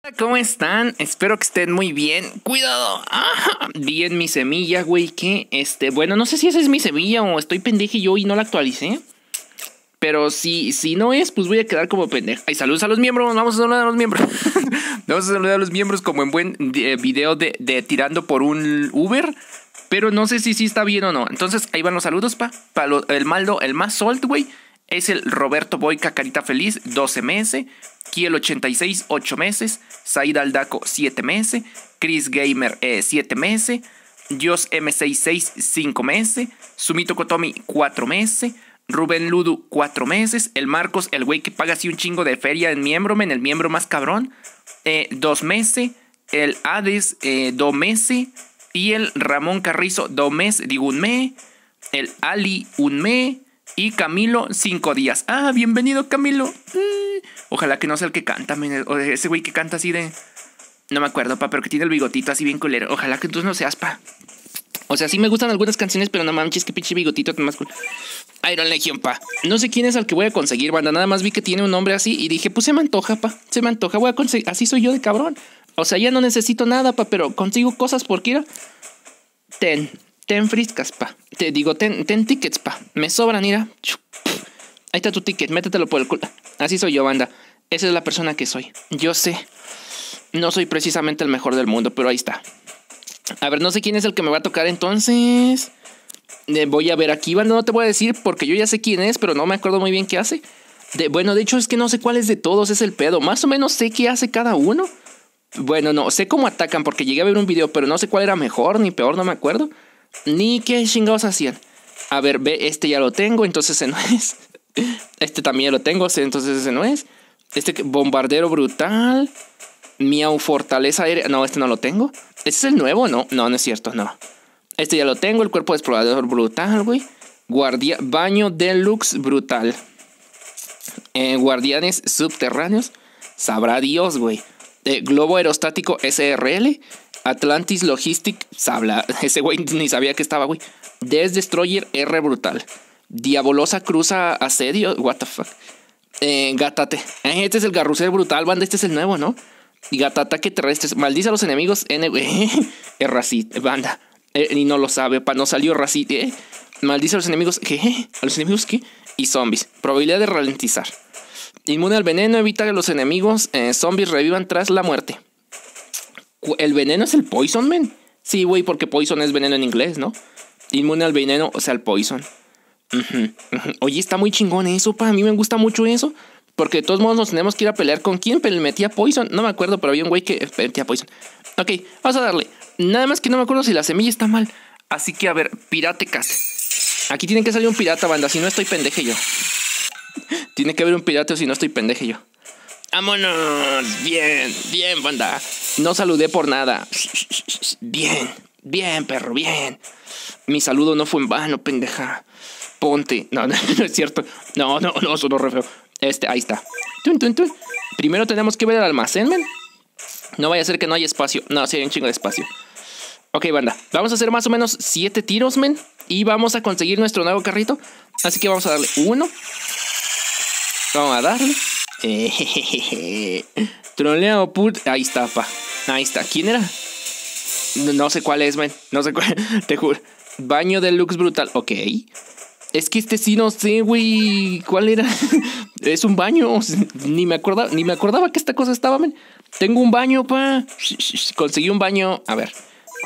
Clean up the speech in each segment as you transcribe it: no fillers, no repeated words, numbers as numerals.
¿Cómo están? Espero que estén muy bien. ¡Cuidado! Bien mi semilla, güey. Que bueno, no sé si esa es mi semilla o estoy pendeje yo y no la actualicé. Pero si no es, pues voy a quedar como pendejo. Ay, saludos a los miembros. Vamos a saludar a los miembros. Vamos a saludar a los miembros como en buen video de tirando por un Uber. Pero no sé si está bien o no. Entonces ahí van los saludos, el Maldo, el más solt, güey. Es el Roberto Boyca Carita Feliz, 12 meses. Kiel 86, 8 meses. Said Aldaco, 7 meses. Chris Gamer, 7 meses. Dios M66, 5 meses. Sumito Kotomi, 4 meses. Rubén Ludu, 4 meses. El Marcos, el güey que paga así un chingo de feria en miembro, el miembro más cabrón, 2 meses. El Hades, 2 meses. Y el Ramón Carrizo, 2 meses, digo un mes. El Ali, 1 mes. Y Camilo, 5 días. Ah, bienvenido, Camilo. Ojalá que no sea el que canta, o ese güey que canta así de... No me acuerdo, pero que tiene el bigotito así bien culero. Ojalá que tú no seas, O sea, sí me gustan algunas canciones, pero no manches, que pinche bigotito más cool. Iron Legion, No sé quién es al que voy a conseguir, banda. Nada más vi que tiene un nombre así y dije, pues se me antoja, se me antoja. Voy a conseguir. Así soy yo de cabrón. O sea, ya no necesito nada, pero consigo cosas por quiera. Ten friscas, Te digo, ten tickets, Me sobran, mira. Ahí está tu ticket, métetelo por el culo. Así soy yo, banda. Esa es la persona que soy. Yo sé. No soy precisamente el mejor del mundo, pero ahí está. A ver, no sé quién es el que me va a tocar entonces. Voy a ver aquí, banda. No te voy a decir porque yo ya sé quién es, pero no me acuerdo muy bien qué hace. Bueno, de hecho es que no sé cuál es de todos, es el pedo. Más o menos sé qué hace cada uno. Bueno, no, sé cómo atacan porque llegué a ver un video, pero no sé cuál era mejor ni peor, no me acuerdo. Ni qué chingados hacían. A ver, ve, este ya lo tengo, entonces ese no es. Este también ya lo tengo, entonces ese no es. Bombardero brutal. Miau fortaleza aérea. No, este no lo tengo. ¿Este es el nuevo? No, no es cierto, no. Este ya lo tengo, el cuerpo de explorador brutal, güey. Baño deluxe brutal. Guardianes subterráneos. Sabrá Dios, güey. Globo aerostático SRL. Atlantis Logistic, Sabla. Ese güey ni sabía que estaba, güey. Death Destroyer R brutal. Diabolosa cruza asedio. What the fuck. Gatate. Este es el Garrusel brutal, banda. Este es el nuevo, ¿no? Y Gatataque terrestres. Maldice a los enemigos. Racit, banda. Y no lo sabe, no salió Racit. Maldice a los enemigos. ¿Qué? ¿A los enemigos qué? Y zombies. Probabilidad de ralentizar. Inmune al veneno. Evita que los enemigos zombies revivan tras la muerte. ¿El veneno es el poison, man? Sí, güey, porque poison es veneno en inglés, ¿no? Inmune al veneno, o sea, el poison. Oye, está muy chingón eso, A mí me gusta mucho eso. Porque de todos modos nos tenemos que ir a pelear con quién metía poison. No me acuerdo, pero había un güey que metía poison. Ok, vamos a darle. Nada más que no me acuerdo si la semilla está mal. Así que, a ver, Piratecast. Aquí tiene que salir un pirata, banda. Si no estoy pendeje yo. Tiene que haber un pirata o si no estoy pendeje yo. ¡Vámonos! Bien, banda. No saludé por nada. Bien, perro, bien. Mi saludo no fue en vano, pendeja. Ponte. No es cierto. No, sonó re feo. Ahí está. Tun. Primero tenemos que ver el almacén, man. No vaya a ser que no haya espacio. No, sí hay un chingo de espacio. Ok, banda. Vamos a hacer más o menos 7 tiros, man. Y vamos a conseguir nuestro nuevo carrito. Así que vamos a darle 1. Vamos a darle. Troleado put. Ahí está, Ahí está. ¿Quién era? No sé cuál es, man. No sé cuál. Te juro. Baño deluxe brutal. Ok. Es que sí no sé, güey. ¿Cuál era? Es un baño. Ni me acordaba que esta cosa estaba, man. Tengo un baño, Conseguí un baño. A ver.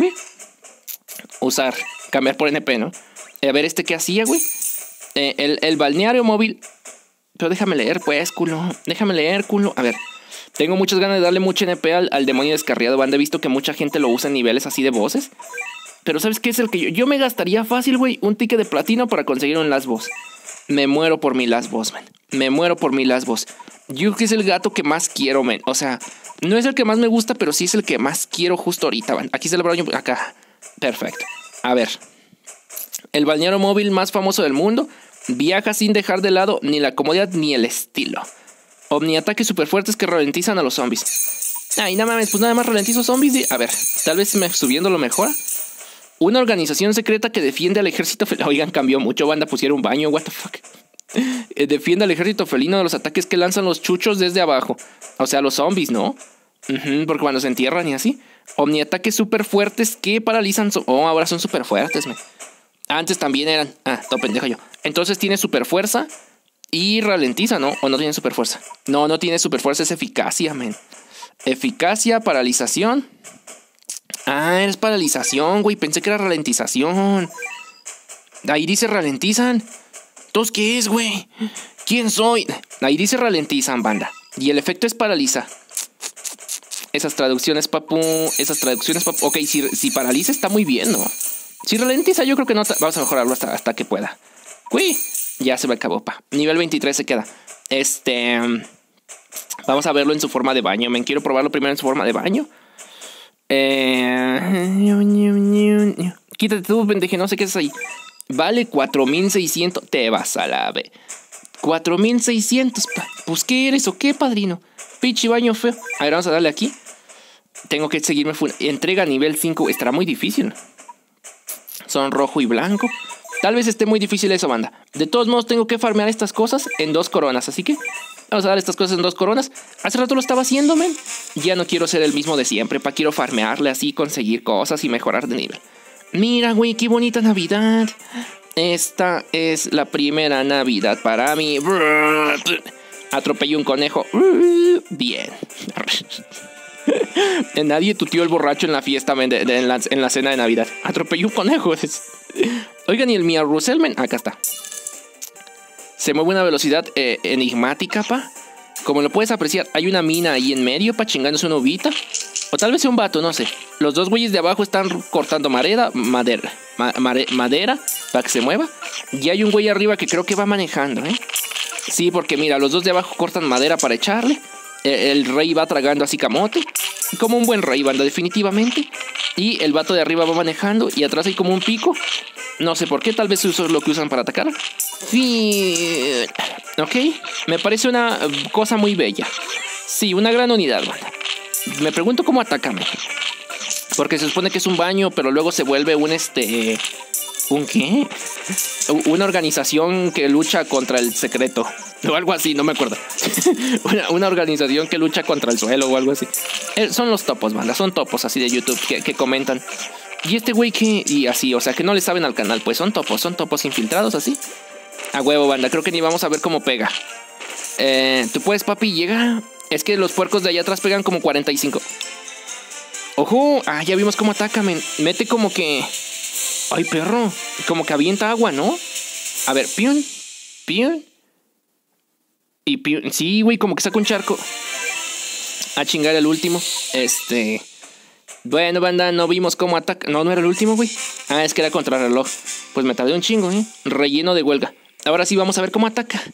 Usar. Cambiar por NP, ¿no? A ver, ¿qué hacía, güey? El balneario móvil. Pero déjame leer, pues, culo. A ver. Tengo muchas ganas de darle mucho NP al demonio descarriado. Banda, he visto que mucha gente lo usa en niveles así de voces. Pero ¿sabes qué es el que yo me gastaría fácil, güey? Un ticket de platino para conseguir un last boss. Me muero por mi last boss, man. Yo creo que es el gato que más quiero, man. O sea, no es el que más me gusta, pero sí es el que más quiero justo ahorita, man. Aquí está el baño, acá. Perfecto. A ver. El balneario móvil más famoso del mundo. Viaja sin dejar de lado ni la comodidad ni el estilo. Omniataques super fuertes que ralentizan a los zombies. Ay, no mames, pues nada más ralentizo zombies. A ver, tal vez subiendo lo mejora. Una organización secreta que defiende al ejército felino. Oigan, cambió mucho, banda, pusieron un baño, what the fuck. Defiende al ejército felino de los ataques que lanzan los chuchos desde abajo. O sea, los zombies, ¿no? Porque cuando se entierran y así. Omniataques súper fuertes que paralizan. Ahora son súper fuertes, man. Antes también eran. Todo pendejo yo. Entonces tiene super fuerza y ralentiza, ¿no? ¿O no tiene super fuerza? No tiene super fuerza, es eficacia, man. Eficacia, paralización. Es paralización, güey. Pensé que era ralentización. Ahí dice ralentizan. ¿Entonces qué es, güey? ¿Quién soy? Ahí dice ralentizan, banda. Y el efecto es paraliza. Esas traducciones, papu. Ok, si paraliza está muy bien, ¿no? Si ralentiza, yo creo que no. Vamos a mejorarlo hasta que pueda. Uy, ya se me acabó, pa. Nivel 23 se queda. Vamos a verlo en su forma de baño. Me quiero probarlo primero en su forma de baño. Quítate tú, pendeje, no sé qué es ahí. Vale 4600. Te vas a la B. 4600. Pues, ¿qué eres o qué, padrino? Pichi baño feo. A ver, vamos a darle aquí. Tengo que seguirme. Entrega nivel 5. Estará muy difícil. Son rojo y blanco. Tal vez esté muy difícil eso, banda. De todos modos, tengo que farmear estas cosas en 2 coronas. Así que vamos a dar estas cosas en 2 coronas. Hace rato lo estaba haciendo, men. Ya no quiero ser el mismo de siempre. Quiero farmearle así, conseguir cosas y mejorar de nivel. Mira, güey, qué bonita Navidad. Esta es la primera Navidad para mí. Atropellé un conejo. Bien. Nadie tuteó el borracho en la fiesta, en la cena de Navidad. Atropellé un conejo. Oigan, y el Mia Russellman. Acá está. Se mueve a una velocidad enigmática, pa. Como lo puedes apreciar, hay una mina ahí en medio, pa, chingándose una uvita. O tal vez sea un vato, no sé. Los dos güeyes de abajo están cortando madera para que se mueva. Y hay un güey arriba que creo que va manejando, ¿eh? Sí, porque mira, los dos de abajo cortan madera para echarle. El rey va tragando así camote. Como un buen rey, banda, definitivamente. Y el vato de arriba va manejando. Y atrás hay como un pico. No sé por qué, tal vez eso es lo que usan para atacar. Sí. Ok, me parece una cosa muy bella. Sí, una gran unidad, banda. Me pregunto cómo atacan. Porque se supone que es un baño, pero luego se vuelve un ¿un qué? Una organización que lucha contra el secreto. O algo así, no me acuerdo. una organización que lucha contra el suelo o algo así. Son los topos, banda. Son topos así de YouTube que comentan. Y este güey que... Y así, o sea, que no le saben al canal. Pues son topos infiltrados así. A huevo, banda. Creo que ni vamos a ver cómo pega. Tú puedes, papi, llega. Es que los puercos de allá atrás pegan como 45. ¡Ojo! Ya vimos cómo ataca, men. Mete como que... ¡Ay, perro! Como que avienta agua, ¿no? A ver, piun. Y piun. Sí, güey, como que saca un charco. A chingar el último. Bueno, banda, no vimos cómo ataca. No era el último, güey. Es que era contrarreloj. Pues me tardé un chingo, Relleno de huelga. Ahora sí vamos a ver cómo ataca.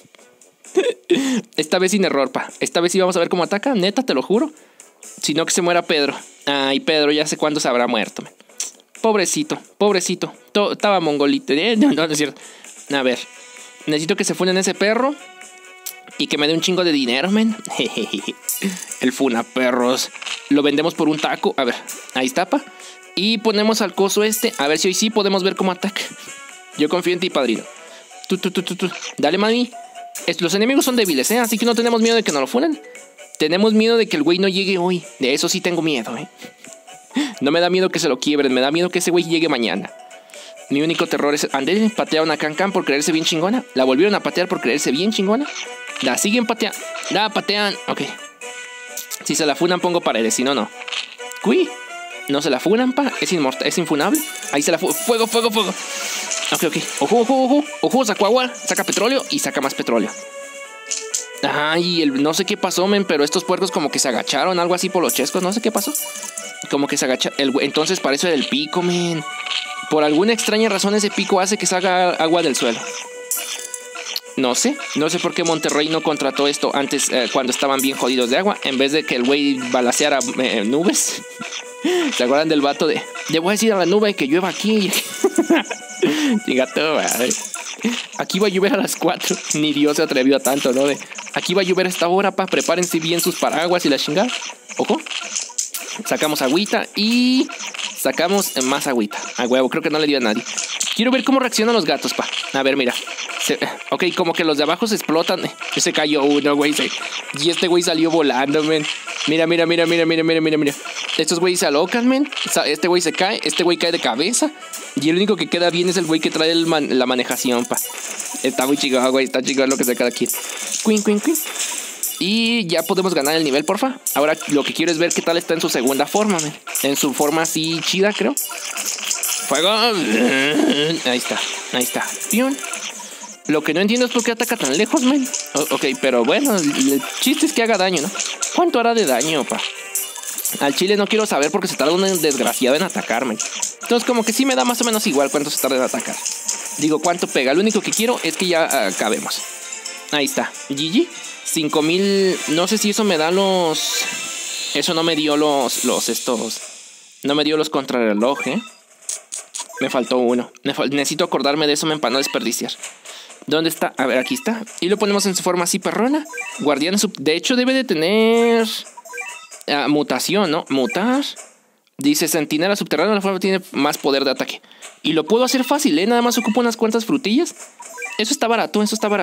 Esta vez sin error, pa. Esta vez sí vamos a ver cómo ataca, neta, te lo juro. Si no que se muera Pedro. Ay, Pedro, ya sé cuándo se habrá muerto, man. Pobrecito. Estaba mongolito. No es cierto. A ver, necesito que se funen ese perro y que me dé un chingo de dinero, men. El funa perros. Lo vendemos por un taco. A ver, ahí está, pa. Y ponemos al coso a ver si hoy sí podemos ver cómo ataca. Yo confío en ti, padrino. Tú. Dale, mami. Los enemigos son débiles, así que no tenemos miedo de que nos lo funen. Tenemos miedo de que el güey no llegue hoy. De eso sí tengo miedo, No me da miedo que se lo quiebren. Me da miedo que ese güey llegue mañana. Mi único terror es... Andé, patearon a Cancan por creerse bien chingona. La volvieron a patear por creerse bien chingona. La siguen pateando. La patean. Ok. Si se la funan pongo paredes. Si no, no. Uy. No se la funan, pa. Es infunable. Ahí se la fuego. Ok. Ojo. Sacó agua. Saca petróleo. Y saca más petróleo. Ay, no sé qué pasó, men. Pero estos puercos como que se agacharon. Algo así por los chescos. No sé qué pasó. Como que se agacharon. Entonces para eso era el pico, men. Por alguna extraña razón ese pico hace que salga agua del suelo. No sé por qué Monterrey no contrató esto antes, cuando estaban bien jodidos de agua, en vez de que el güey balaceara nubes. ¿Se acuerdan del vato de le voy a decir a la nube que llueva aquí? Gato, aquí va a llover a las 4. Ni Dios se atrevió a tanto, ¿no? Aquí va a llover a esta hora, pa. Prepárense bien sus paraguas y la chingada. Ojo. Sacamos agüita y sacamos más agüita. A huevo, creo que no le dio a nadie. Quiero ver cómo reaccionan los gatos, pa. A ver, mira. Ok, como que los de abajo se explotan. Se cayó uno, güey. Y este güey salió volando, men. Mira. Estos güeyes se alocan, men. Este güey se cae. Este güey cae de cabeza. Y el único que queda bien es el güey que trae la manejación, pa. Está muy chingón, güey. Está chingón lo que se queda aquí. Queen. Y ya podemos ganar el nivel, porfa. Ahora lo que quiero es ver qué tal está en su segunda forma, men. En su forma así chida, creo. Fuego. Ahí está. ¡Pium! Lo que no entiendo es por qué ataca tan lejos, men. Ok, pero bueno, el chiste es que haga daño, ¿no? ¿Cuánto hará de daño, pa? Al chile no quiero saber porque se tarda un desgraciado en atacarme. Entonces como que sí me da más o menos igual cuánto se tarda en atacar. Digo, cuánto pega. Lo único que quiero es que ya acabemos. Ahí está. GG. 5000. No sé si eso me da los... Eso no me dio los estos... No me dio los contrarreloj, Me faltó uno. Necesito acordarme de eso, para no desperdiciar. ¿Dónde está? A ver, aquí está. Y lo ponemos en su forma así perrona. Guardián de hecho debe de tener... mutación, ¿no? Mutar. Dice centinela subterránea. La forma tiene más poder de ataque. Y lo puedo hacer fácil, Nada más ocupo unas cuantas frutillas. Eso está barato.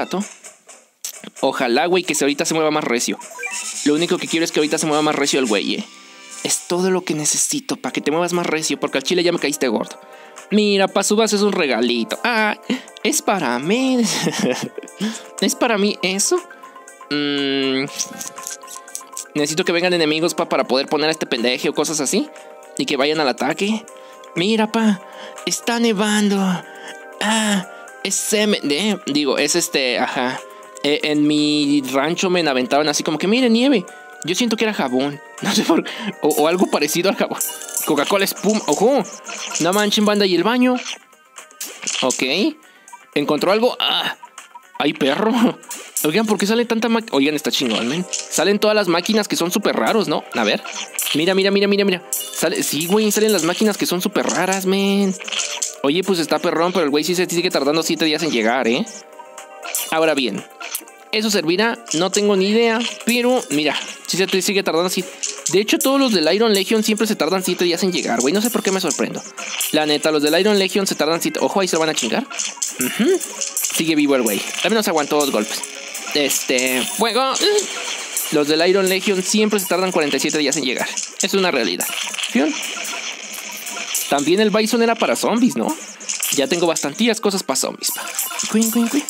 Ojalá, güey, que ahorita se mueva más recio. Lo único que quiero es que ahorita se mueva más recio el güey, Es todo lo que necesito para que te muevas más recio. Porque al chile ya me caíste gordo. Mira, pa' su base es un regalito. Ah, es para mí. ¿Es para mí eso? Necesito que vengan enemigos, para poder poner a este pendeje o cosas así. Y que vayan al ataque. Mira, pa, está nevando. Ah, es semen. Digo, es ajá. En mi rancho me aventaron así como que, mire, nieve. Yo siento que era jabón. No sé por qué. O algo parecido al jabón. Coca-Cola espuma. ¡Ojo! No manchen, banda. ¿Y el baño? Ok. ¿Encontró algo? ¡Ah! ¡Ay, perro! Oigan, ¿por qué sale tanta máquina? Oigan, está chingón, men. Salen todas las máquinas que son súper raros, ¿no? A ver. Mira. Sí, güey, salen las máquinas que son súper raras, men. Oye, pues está perrón, pero el güey sí se sigue tardando 7 días en llegar, Ahora bien, ¿eso servirá? No tengo ni idea. Pero, mira, si se te sigue tardando así. De hecho, todos los del Iron Legion siempre se tardan 7 días en llegar, güey. No sé por qué me sorprendo. La neta, los del Iron Legion se tardan 7. Ojo, ahí se van a chingar. Sigue vivo el güey. Al menos aguantó 2 golpes. Fuego. Los del Iron Legion siempre se tardan 47 días en llegar. Es una realidad. ¿Fion? También el Bison era para zombies, ¿no? Ya tengo bastantías cosas para zombies, pa. Queen.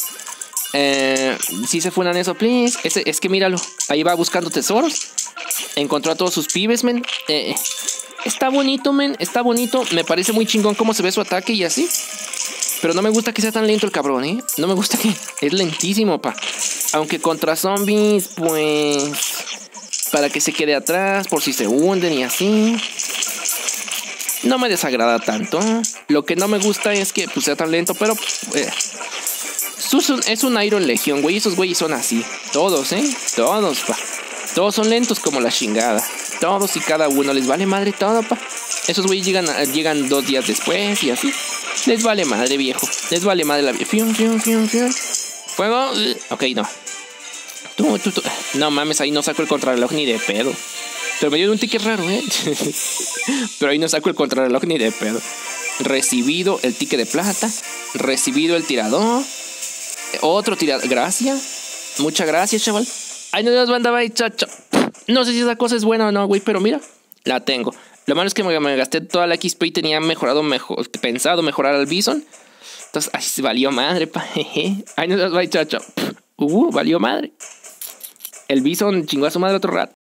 Si se funan eso, please. Es que míralo. Ahí va buscando tesoros. Encontró a todos sus pibes, men. Está bonito, men. Está bonito. Me parece muy chingón cómo se ve su ataque y así. Pero no me gusta que sea tan lento el cabrón, No me gusta que... Es lentísimo, pa. Aunque contra zombies, pues... Para que se quede atrás, por si se hunden y así. No me desagrada tanto. Lo que no me gusta es que pues, sea tan lento, pero... Es un Iron Legion, güey. Esos güeyes son así. Todos, Todos, pa. Todos son lentos como la chingada. Todos y cada uno. Les vale madre todo, pa. Esos güeyes llegan 2 días después y así. Les vale madre, viejo. Les vale madre la vida. Fium. Fuego. Ok, no. Tú. No mames, ahí no saco el contrarreloj ni de pedo. Pero me dio un ticket raro, Pero ahí no saco el contrarreloj ni de pedo. Recibido el ticket de plata. Recibido el tirador. Otro tirador. Gracias. Muchas gracias, chaval. Ay, no nos mandaba ahí, chacho. No sé si esa cosa es buena o no, güey, pero mira, la tengo. Lo malo es que me gasté toda la XP y tenía pensado mejorar al Bison. Entonces, ay, se valió madre, pa. Ay, no nos va, chacho. Valió madre. El Bison chingó a su madre otro rato.